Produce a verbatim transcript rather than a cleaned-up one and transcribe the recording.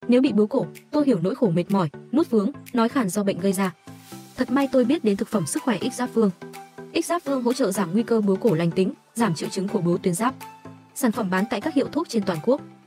Nếu bị bướu cổ, tôi hiểu nỗi khổ mệt mỏi, nuốt vướng, nói khàn do bệnh gây ra. Thật may tôi biết đến thực phẩm sức khỏe X Giáp Phương. X Giáp Phương hỗ trợ giảm nguy cơ bướu cổ lành tính, giảm triệu chứng của bướu tuyến giáp. Sản phẩm bán tại các hiệu thuốc trên toàn quốc.